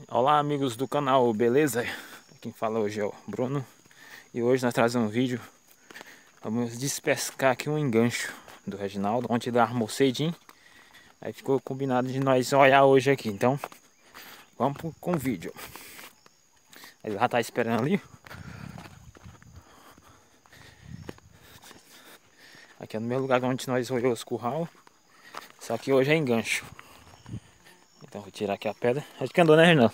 Olá amigos do canal, beleza? Quem fala hoje é o Bruno. E hoje nós trazemos um vídeo. Vamos despescar aqui um engancho do Reginaldo. Ontem ele armou cedinho. Aí ficou combinado de nós olhar hoje aqui. Então vamos com o vídeo. Ele já tá esperando ali. Aqui é no mesmo lugar onde nós olhamos os curral. Só que hoje é engancho. Então vou tirar aqui a pedra. Acho que andou, né, Reginaldo?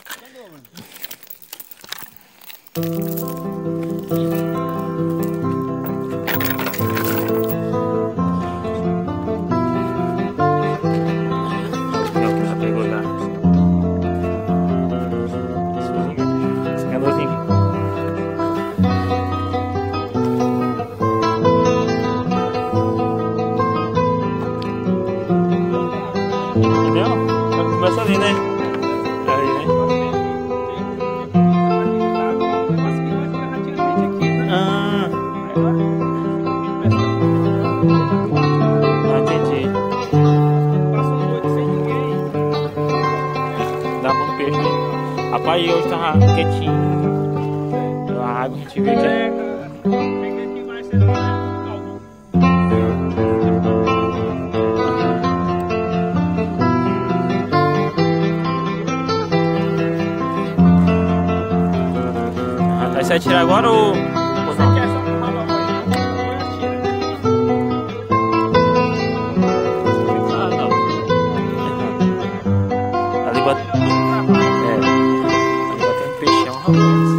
Começa ali, né? Aí, né? Entendi. Passou uma noite sem ninguém. Dá muito peixe, né? Rapaz, hoje tava quietinho. A água a gente vê que Cheguei aqui mais cedo pra levar um caldo. Aí você vai tirar agora ou Você não? quer só tomar uma banho? Ah, não. Ali bate... ali batendo peixão, rapaz.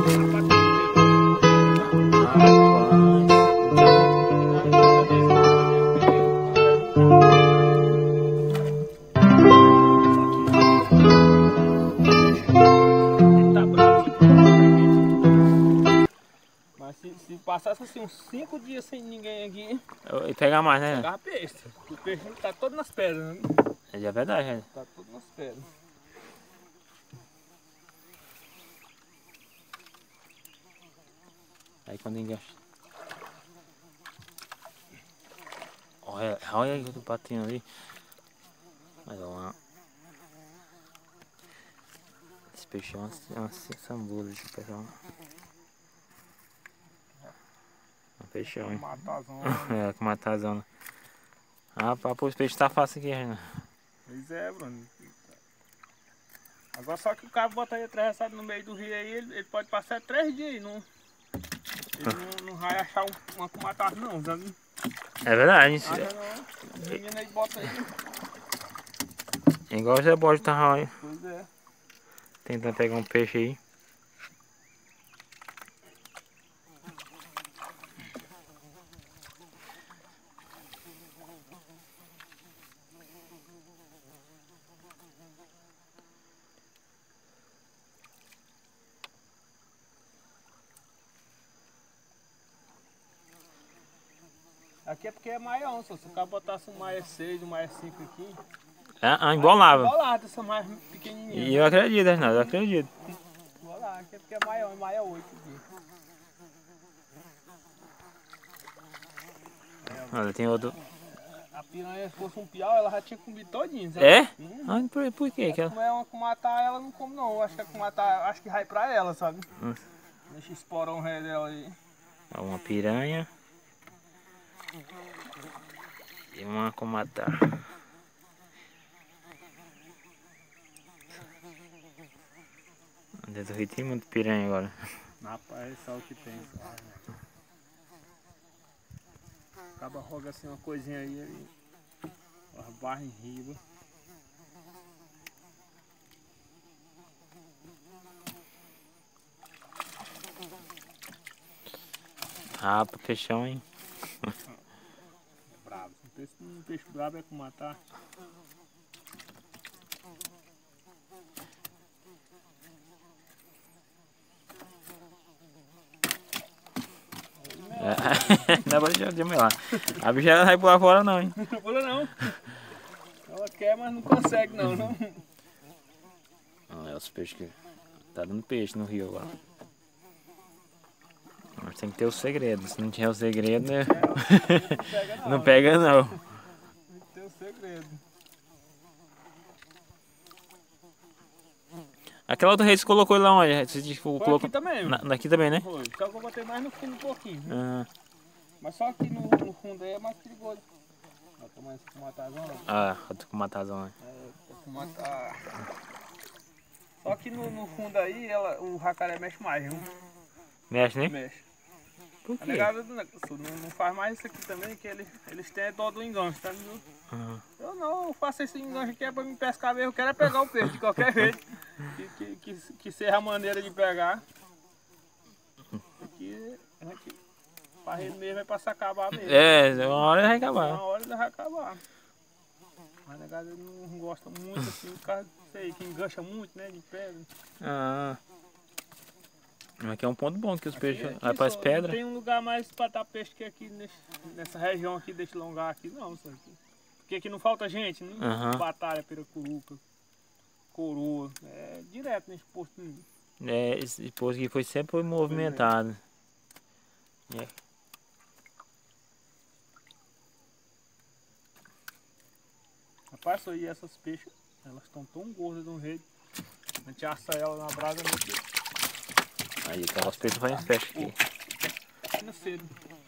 Mas se passasse assim uns 5 dias sem ninguém aqui, E pegar mais, né? pegava peixe. O peixe tá todo nas pedras, né? É verdade, né? Tá todo nas pedras. Aí quando engancha. Olha aí o patinho ali. Mas ó, esse peixe é uma sambuza, esse pessoal. Um peixão, hein? Matazão. É, com matazona. Ah, pô, os peixes tá fácil aqui, Renan. Pois é, Bruno. Agora só que o cara bota aí atravessado no meio do rio aí, ele pode passar 3 dias aí, não. Ele não vai achar uma cumataz não, sabe? É verdade, Acha não. O menino aí bota aí. igual o Zé Borges tava aí, Pois é. tentando pegar um peixe aí. Aqui é porque é maior, se o cara botasse um maia 6, um maia 5 aqui. Embolava. Embolado, essa mais pequenininha. E eu acredito, Renan, eu acredito. Embolado, aqui é porque é maior, maia 8 aqui. Olha, tem outro. A piranha, se fosse um piau, ela já tinha comido todinho, sabe? É? Ah, por quê? Que ela... Como é uma cumatá, ela não come não. Acho que a cumatá, acho que vai pra ela, sabe? Deixa o esporão ré dela aí. É uma piranha. E uma comatá. Dentro do rio tem muito piranha agora. Rapaz, é só o que tem. Acaba roga assim uma coisinha aí, barra em riba. Rapa, peixão, hein? É brabo. Um peixe brabo é com matar. Dá pra deixar de lá. A bicha não vai pular fora não, hein? Não pula não. Ela quer, mas não consegue não. É os peixes que... Tá dando peixe no rio agora. Mas tem que ter o segredo. Se não tiver o segredo, né? Não pega não. Tem que ter o segredo. Aquela outra rede você colocou lá onde? Você Foi colocou aqui também. aqui também, né? Foi. Só que eu botei mais no fundo um pouquinho. Ah, Mas só que no fundo aí é mais perigoso. Vai tomar esse fumatazão. eu tô com matazão, né? Fumatar. Só que no fundo aí o jacaré mexe mais, viu? Mexe, né? Mexe. Por A quê? negada não faz mais isso aqui também, que eles têm dó do enganche, tá vendo? Ah, Eu faço esse enganche aqui é pra me pescar mesmo, eu quero é pegar o peixe de qualquer jeito. Que seja a maneira de pegar. Aqui a gente faz ele mesmo é pra se acabar mesmo. é, uma hora vai Uma acabar. hora ele vai acabar. Mas a negada não gosta muito assim, por causa disso aí, que engancha muito, né, de pedra. Ah, aqui é um ponto bom que os peixes Aqui vai para as só pedras. não tem um lugar mais pra dar peixe que aqui nessa região aqui desse longar aqui, não, só aqui. Porque aqui não falta gente, né? Aham. Batalha, piracuruca, coroa, é direto nesse posto. É, esse posto aqui sempre foi movimentado. É. Rapaz, só aí essas peixes, elas estão tão gordas de um jeito. A gente assa ela na brasa muito Aí, então os peixes fazem peixe aqui. fina cedo.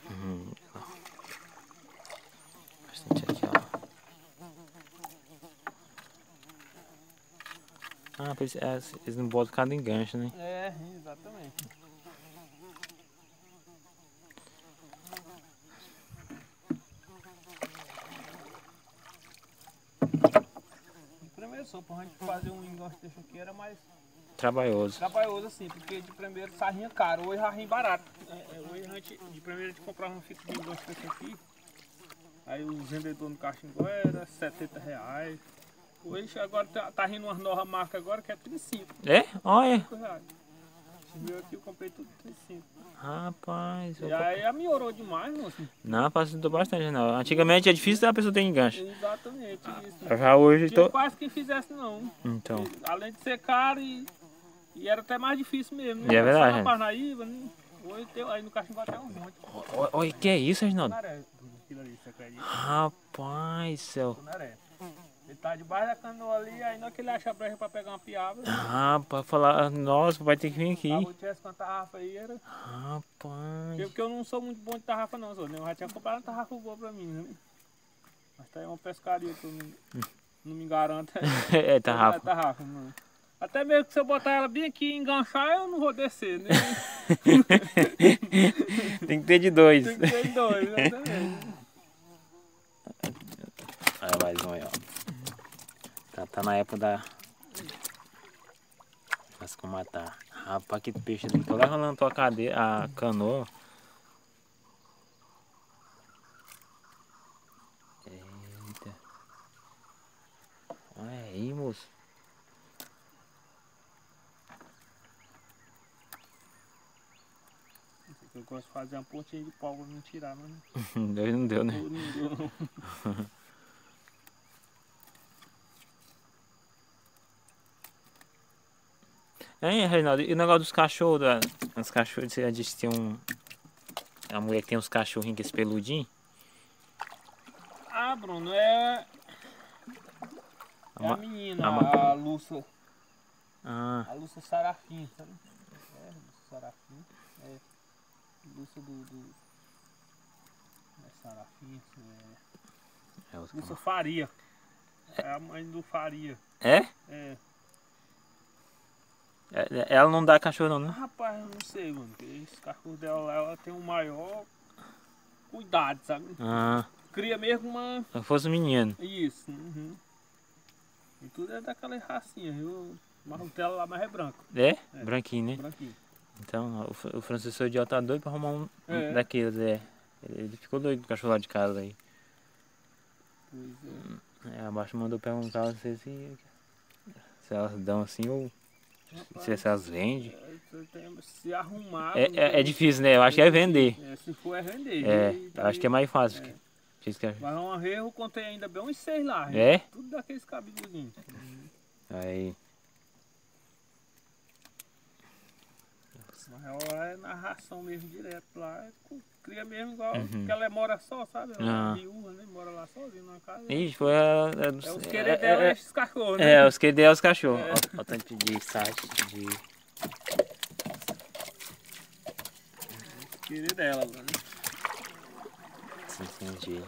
Bastante aqui, ó. Ah, pois é, eles não botam cada enganche, né? É, exatamente. Primeiro só pra gente fazer um enganche desse aqui era mais Trabalhoso. trabalhoso assim, porque de primeiro sarrinha caro, hoje sarrinha barato. Hoje de primeiro a gente comprava um fito de enganche desse aqui, aí os vendedores no Caxingó era R$70. Hoje agora tá rindo umas novas marcas agora que é 35 É? Olha. reais. Esse meu aqui eu comprei tudo 35. Rapaz. E aí melhorou demais, moço. Não, facilitou bastante, não. Antigamente é difícil a pessoa ter enganche. Exatamente isso. Já hoje Tinha tô... quase quem fizesse não. Então. Além de ser caro e era até mais difícil mesmo. Né? É verdade, Só na né? Parnaíba, né? Hoje aí no Caxingó tem um monte. Olha, que é isso, Reginaldo? Tunaré, aquilo ali, você acredita? Rapaz, céu. Tunaré. Ele tá debaixo da canoa ali, aí na hora que ele acha a brecha pra pegar uma piaba, Rapaz, falar... Nossa, vai ter que vir aqui. se eu tivesse com a tarrafa aí, era... Rapaz. Porque eu não sou muito bom de tarrafa não, só. Eu já tinha comprado uma tarrafa boa pra mim, né? Mas tá aí uma pescaria que eu não me garanto. É, tarrafa. É tarrafa, mano. Até mesmo que se eu botar ela bem aqui e enganchar, eu não vou descer, né? Tem que ter de dois. Tem que ter dois, né? Também. Olha mais um aí, ó. Tá na época da... Mas como matar. Rapaz, que peixe ali. Tô lá rolando tua cadeira, a canoa. Eita. Olha aí, moço. Eu gosto de fazer uma pontinha de pau pra não tirar, mas Deus não deu, né? não deu não. Hein, Reinaldo? E o negócio dos cachorros, os cachorros, você já disse que tem um... A mulher que tem uns cachorrinhos que esse peludinho. Ah, Bruno, é a menina, a Lúcia. Ah, A Lúcia Sarafim, sabe? É, Lúcia Sarafim. É. Lúcia do... Não é Sarafim, é os... Lúcia Faria. É a mãe do Faria. É? É. Ela não dá cachorro não, né? Rapaz, eu não sei, mano. Porque esse cachorro dela, ela tem um maior cuidado, sabe? Ah, Cria mesmo uma... se fosse um menino. Isso. Uhum. E tudo é daquela racinha, viu? Mas o dela lá mais é branco. É? Branquinho, né? Branquinho. Então, o Francisco Idiota tá doido pra arrumar um daqueles, é. Ele ficou doido com o cachorro lá de casa aí. Pois é. É, abaixo mandou perguntar se elas dão assim ou se elas vendem. Se arrumar... É difícil, né? Eu acho que é vender. Se for é vender. É, E eu acho que é mais fácil. Mas uma vez eu contei ainda bem uns 6 lá. É? Tudo daqueles cabeludinhos. Aí. Mas lá é na ração mesmo, direto lá. Cria mesmo igual, porque ela mora só, sabe? Ela é viúva, né? Mora lá sozinha numa casa. Ixi, foi Os querer dela é esses cachorros, né? É, os querer dela é os cachorros. Olha o tanto de site, de... Os querer dela, né? Entendi.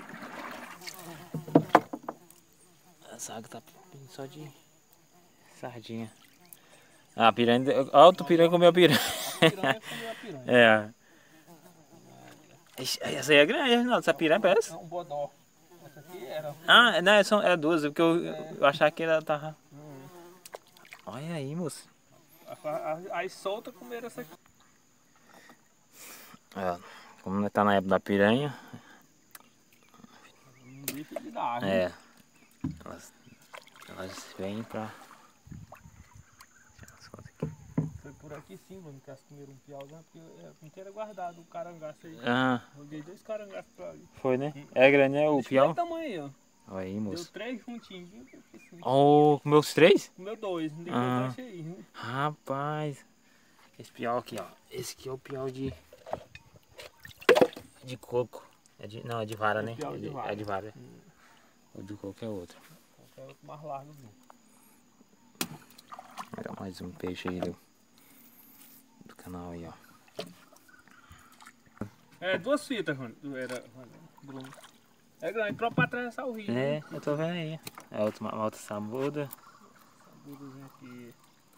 Essa água tá só de sardinha. Ah, a piranha... Olha o piranha comeu a piranha. A piranha comeu a piranha. É. Essa aí é grande, Reginaldo. Essa piranha parece. É um bodó. Essa aqui era. Ah, não, é duas, porque eu achava que ela tava... Olha aí, moço. Aí solta comer essa aqui. É, como nós tá na época da piranha... Não deixa de dar, né? É. Elas vêm pra... Foi por aqui sim, mano, que elas comeram um piauzão, porque é inteiro guardado o carangaço aí. Ah, Joguei 2 carangaços pra ali. foi, né? É grande, né? O Esse piau. tamanho aí, ó. Olha aí, Deu moço. 3 juntinhos, viu? Oh, comeu os 3? Comeu 2, não deu achei aí, viu? Rapaz. Esse piau aqui, ó. Esse aqui é o piau de coco. Não, é de vara, né? Piau de vara. É de vara. O de coco é outro. É outro mais largo, viu? Olha mais um peixe aí do canal aí, ó. É, 2 fitas, Bruno. É grande, próprio pra atravessar o rio. É, né? eu tô vendo aí. É uma outra sambuda. Sambudazinho aqui.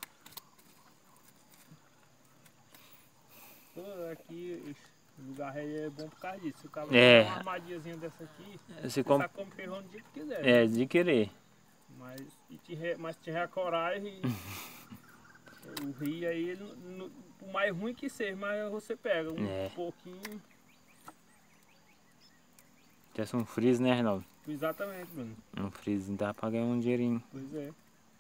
Aqui, o lugar aí é bom por causa disso. Se o cara É. uma armadilhazinha dessa aqui, Você você come feijão do jeito que quiser. É, de querer. Mas se tiver a coragem, o rio aí, por mais ruim que seja, mas você pega um pouquinho. Tivesse um freeze, né, Reinaldo? Exatamente, Bruno. Um freeze dá pra ganhar um dinheirinho. Pois é.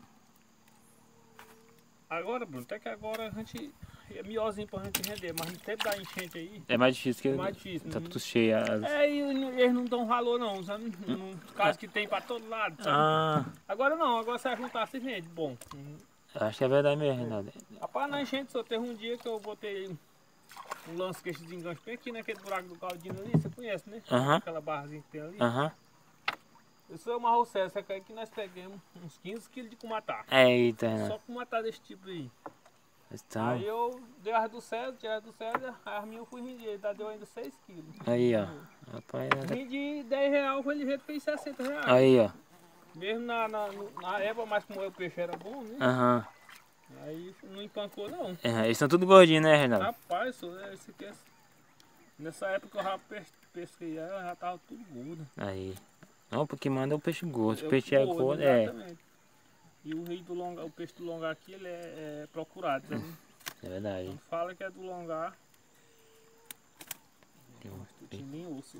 Agora, Bruno, até que agora a gente é melhorzinho pra gente render, mas no tempo da enchente aí. É mais difícil que É mais difícil. tá tudo cheio. É, e eles não dão valor não, sabe? No caso que tem pra todo lado, sabe? Ah, Agora não, agora você vai juntar se vende. Bom. acho que é verdade mesmo, Reinaldo. Rapaz, na enchente só teve um dia que eu botei um lance que esses enganchos bem aqui naquele buraco do caldinho ali, você conhece, né? Aquela barrazinha que tem ali. Isso é uma roceça que nós pegamos uns 15 kg de cumatá. Eita, Reinaldo. Só cumatá desse tipo aí. Então... Aí eu dei as do César, tirei as do César, as minhas eu fui vender, deu ainda 6 kg. Aí, ó. Rapaz, Vendi 10 reais, foi ligeiro, fez 60 reais. aí, ó. Mesmo na época, mas como o peixe era bom, né? Aí não empancou não. É, eles são tudo gordinhos, né, Reinaldo? Rapaz, esse aqui nessa época eu já pesquei, já tava tudo gordo. Aí. Não, porque manda o peixe gordo. O peixe Gordo, é gordo, exatamente. E o peixe do longar aqui, ele é procurado, sabe? É verdade. Quando fala que é do longar, tu tinha nem osso.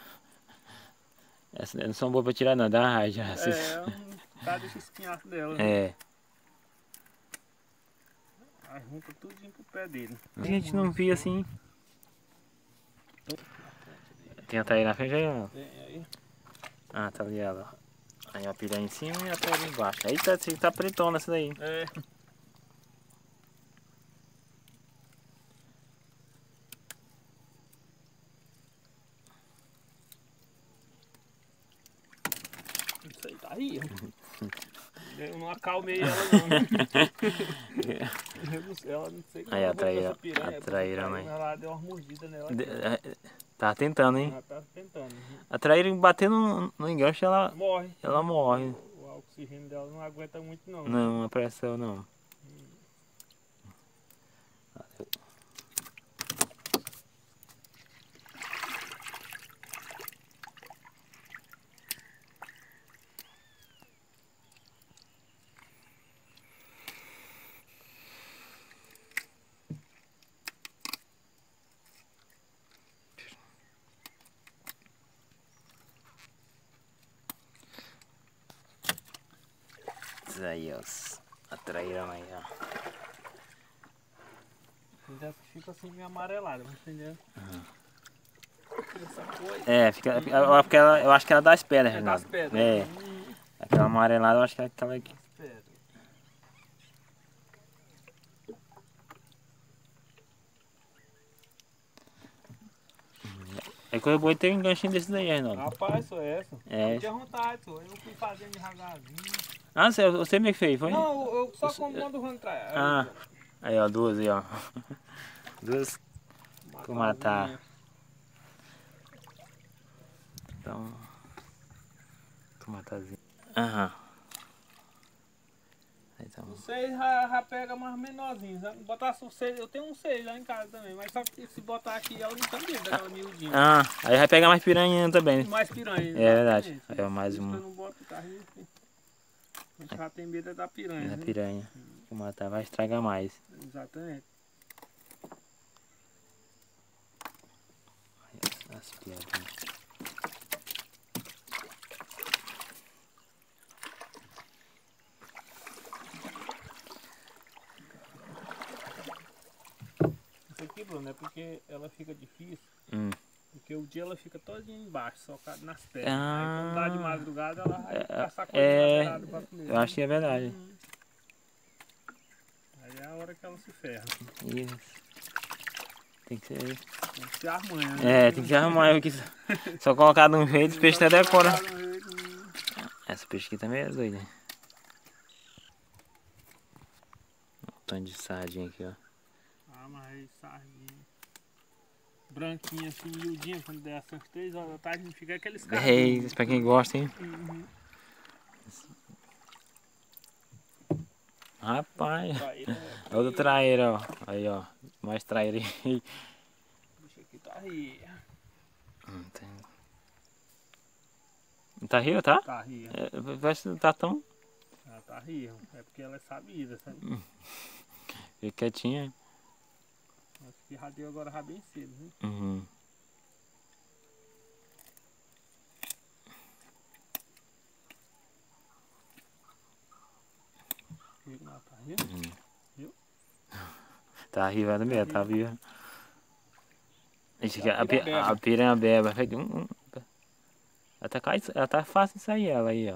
Essa não são boas pra tirar não, dá raiva já. Um cara deixa espinhaço dela. É. Aí junta tudinho pro pé dele. A gente não via assim. Tem a taíra na frente aí, ó. Tem aí. Ah, tá ali ela. Aí a piranha em cima e a taíra embaixo. Aí tá pretona essa daí. É. Isso aí tá aí. Eu não acalmei ela não, né? Ela não sei como Aí ela voltou essa a traíra, mãe. Ela deu uma mordida nela. Tá tentando, hein? Ela tá tentando. A traíra batendo no enganche, ela Morre. morre. O oxigênio dela não aguenta muito não. Não, a pressão não. Aí, ó. A traíra aí, ó. Ainda fica assim meio amarelada, entendeu? Essa cor É, fica. Eu acho que ela dá as pedras, Renato. das pedras. É. Aquela amarelada, eu acho que é aquela aqui. É coisa boa ter um enganchinho desse daí, Reinaldo. Rapaz, só essa. É. Eu tinha vontade, só. Eu fui fazendo devagarzinho. Ah, você meio que fez, foi? Não, eu só como mando o ramo atrás. Ah, aí ó, duas aí, ó. Duas pra matar. Então, tomatazinho. Aham. Aí tá bom. O 6 já pega mais menorzinho. Botar o 6, eu tenho um 6 lá em casa também, mas só que se botar aqui ela não tá dentro daquela miudinha. Ah, aí vai pegar mais piranha também. Mais piranha. É verdade. Aí é mais Isso um. que eu não boto carrinho. A gente já tem medo da piranha. Da né? piranha. Vou matar, vai estragar mais. Exatamente. As piadinhas. Isso aqui, Bruno, é porque ela fica difícil. Hum. Porque o dia ela fica todinha embaixo, socada nas pernas. Ah. Aí quando dá de madrugada ela vai caçar coisa É, lateral pra comer. eu acho que é verdade. Aí é a hora que ela se ferra. Isso. Tem que ser. Tem que se armanha, né? É, tem que se arrumar. Só colocar de um jeito, os peixes até decoram. Essa peixe aqui também é doida. Um tanto de sardinha aqui, ó. Ah, mas aí sardinha. Branquinha assim, miudinha, quando der essas 3 horas da tarde, não fica aqueles caras. É, isso pra quem gosta, hein? Uhum. Rapaz. Traíra, É outro traíra, ó. Aí, ó. Mais traíra aí. o bicho aqui tá aí. Não tem. Tá rio, tá? Tá ria. É, parece que não tá tão. Ela tá ria. É porque ela é sabida, sabe? Fica quietinha. Acho que já deu agora já bem cedo, viu? Uhum. Viu como ela tá rindo? Viu? Tá riva também, tá viva. Esse aqui, a beba. piranha beba. Ela tá fácil de sair, ela aí, ó.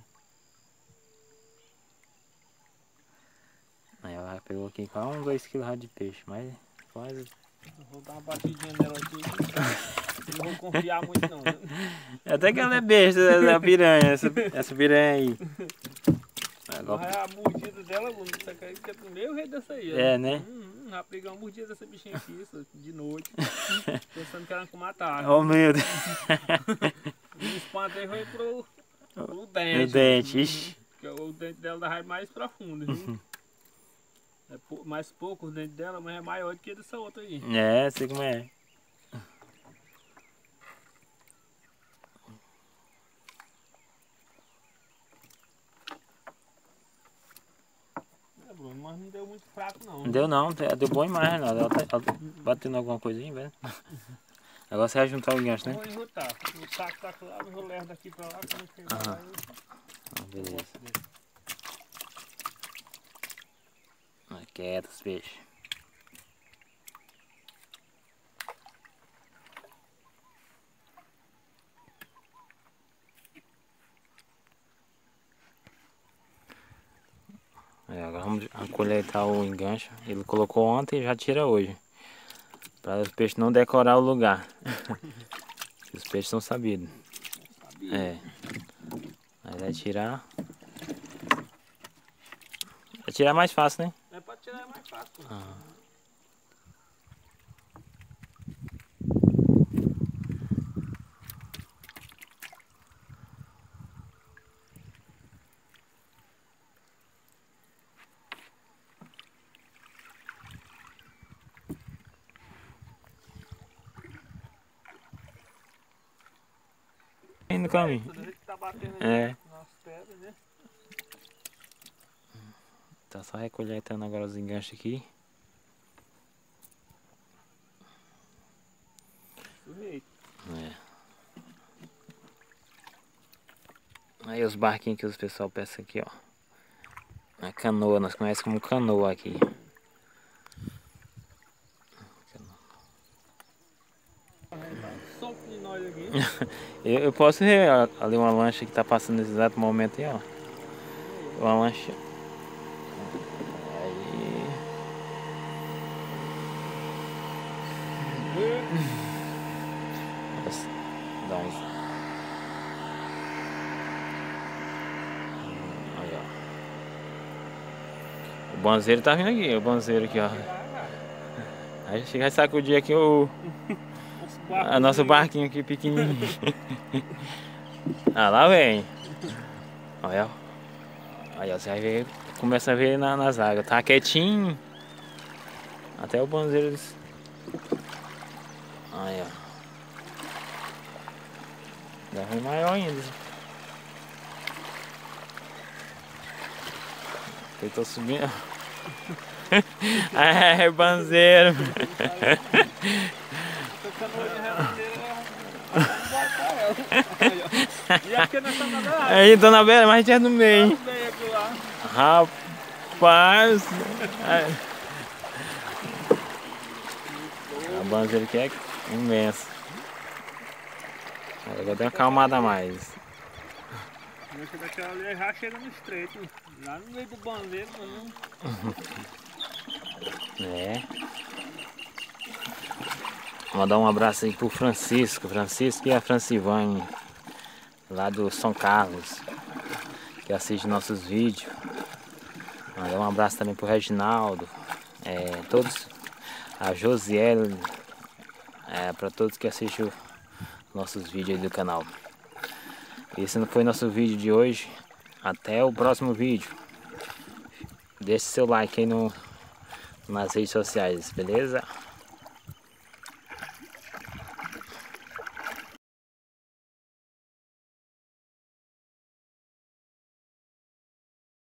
Aí ela pegou aqui quase uns 2 kg de peixe, mas quase. Eu vou dar uma batidinha nela aqui. Não vou confiar muito não, viu? Até que ela é besta, essa piranha, essa piranha aí. Agora é a mordida dela, Bruno. Você quer que é do meio rei dessa aí, ó. É, né? Já peguei uma mordida dessa bichinha aqui, isso, de noite. Pensando que era com matar. Oh meu Deus. O espanto aí foi pro O dente. dente, ixi. Porque o dente dela dá mais profundo, viu? É mais pouco o dente dela, mas é maior do que dessa outra aí. É, sei como é. É, Bruno, mas não deu muito fraco não. Não deu não, deu bom demais, Renato. Ela tá batendo alguma coisinha, velho. Agora você vai juntar o gancho, Eu né? vou enrotar. O saco tá claro, eu vou levar daqui pra lá. Quando chegar lá, Ah, beleza. Quieto os peixes. Agora vamos coletar o engancho. Ele colocou ontem e já tira hoje. Para os peixes não decorar o lugar. Os peixes são sabidos. É. Aí vai tirar. Vai tirar mais fácil, né? É pra tirar é mais fácil. Aí no caminho. Toda vez que tá batendo É. aí nas pedras, né? Tá só recolhetando agora os enganches aqui. Sujeito. É. Aí os barquinhos que os pessoal pesca aqui, ó. A canoa, nós conhecemos como canoa aqui. Só de nós aqui. Eu posso ver ali uma lancha que tá passando nesse exato momento aí, ó. Uma lancha. Aí. Dá uns... Aí, ó. O banzeiro tá vindo aqui, o banzeiro aqui, ó. Aí chega a sacudir aqui o nosso barquinho aqui pequenininho. Ah, lá vem. Olha, aí ó, você vai ver, começa a ver nas águas. Tá quietinho. Até o banzeiro. Aí, ó. Deve vir maior ainda. Eu tô subindo. É, banzeiro. Aí, Dona Bela, mas tinha no meio. Rapaz. A banzeira aqui é imensa. Agora deu uma acalmada a mais. Daquela ali já chega no estreito. Lá no meio do banzeiro, mano. É. Vou mandar um abraço aí pro Francisco e a Francivane, lá do São Carlos, que assiste nossos vídeos. Mandar um abraço também pro Reginaldo, todos, a Josiele, para todos que assistem nossos vídeos aí do canal. Esse não foi nosso vídeo de hoje. Até o próximo vídeo. Deixe seu like aí nas redes sociais, beleza?